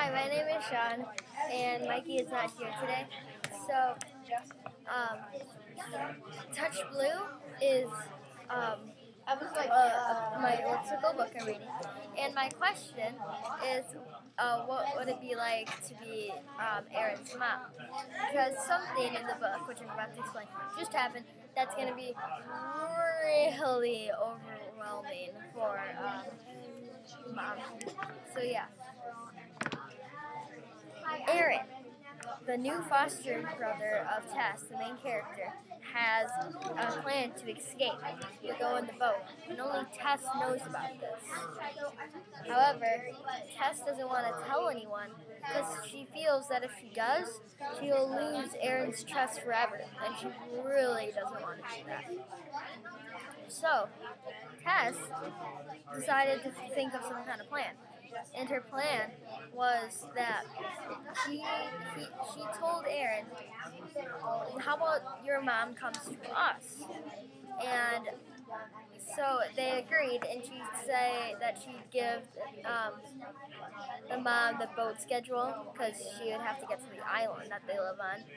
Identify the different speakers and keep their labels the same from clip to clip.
Speaker 1: Hi, my name is Sean, and Mikey is not here today. So, um, Touch Blue is my elliptical book I'm reading, and my question is, what would it be like to be Aaron's mom? Because something in the book, which I'm about to explain, just happened. That's going to be really overwhelming for mom. So yeah. Aaron, the new foster brother of Tess, the main character, has a plan to escape, to go on the boat, and only Tess knows about this. However, Tess doesn't want to tell anyone because she feels that if she does, she'll lose Aaron's trust forever, and she really doesn't want to do that. So, Tess decided to think of some kind of plan. And her plan was that she told Aaron, how about your mom comes to us? And so they agreed, and she'd say that she'd give the mom the boat schedule, because she would have to get to the island that they live on.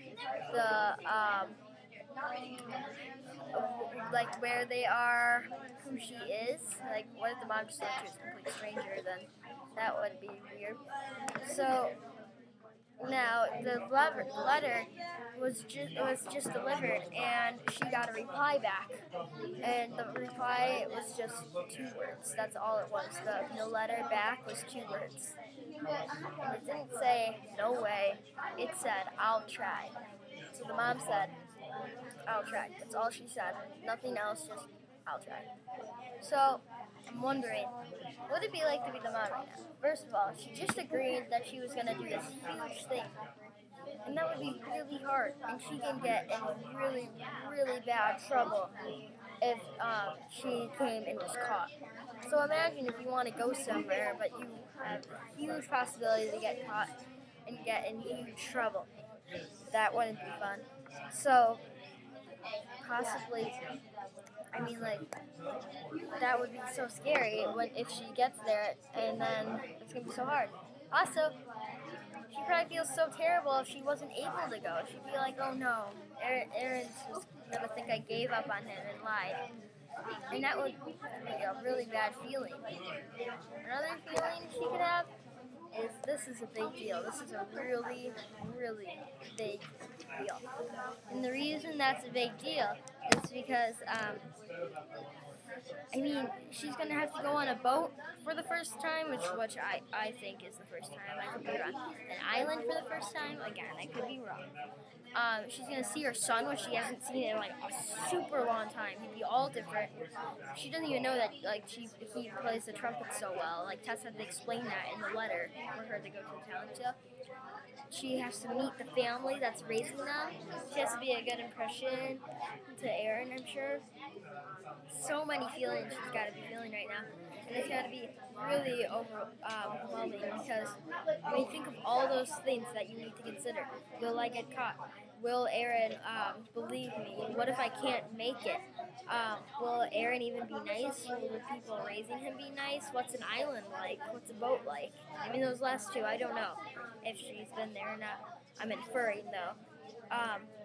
Speaker 1: Like where they are, who she is. Like, what if the mom just thought she was a complete stranger? Then that would be weird. So now the letter was just delivered, and she got a reply back, and the reply was just 2 words. That's all it was. The letter back was 2 words. And it didn't say no way. It said I'll try. So the mom said, I'll try. That's all she said. Nothing else, just I'll try. So, I'm wondering, what would it be like to be the mom right now? First of all, she just agreed that she was going to do this huge thing. And that would be really hard. And she can get in really bad trouble if she came and was caught. So imagine if you want to go somewhere, but you have a huge possibility to get caught and get in huge trouble. That wouldn't be fun. So, possibly, that would be so scary if she gets there, and then it's going to be so hard. Also, she probably feels so terrible if she wasn't able to go. She'd be like, oh no, Aaron's just going to think I gave up on him and lied. And that would be a really bad feeling. Another feeling she could have is this is a big deal. This is a really big deal. And the reason that's a big deal is because, she's going to have to go on a boat for the first time, which I think is the first time. I could be wrong. An island for the first time, again, I could be wrong. She's going to see her son, which she hasn't seen in, a super long time. He'd be all different. She doesn't even know that, he plays the trumpet so well. Tess had to explain that in the letter for her to go to the talent show. She has to meet the family that's raising them. She has to be a good impression to Aaron, I'm sure. So many feelings she's got to be feeling right now. And it's got to be really overwhelming because when you think of all those things that you need to consider. Will I get caught? Will Aaron believe me? What if I can't make it? Will Aaron even be nice? Will the people raising him be nice? What's an island like? What's a boat like? Those last 2, I don't know if she's been there or not. I'm inferring, though.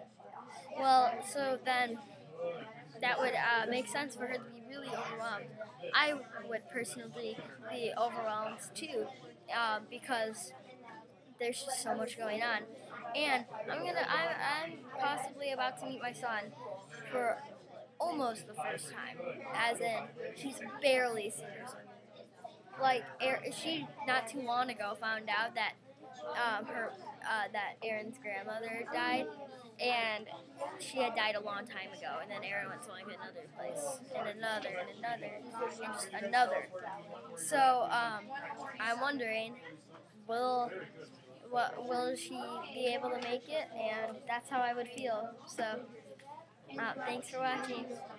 Speaker 1: So then that would make sense for her to be really overwhelmed. I would personally be overwhelmed too, because there's just so much going on, and I'm possibly about to meet my son for almost the first time, as in she's barely seen her son. She not too long ago found out that that Aaron's grandmother died, and she had died a long time ago, and then Aaron went to another place, and another, and just another. So, I'm wondering, will she be able to make it? And that's how I would feel. So, thanks for watching.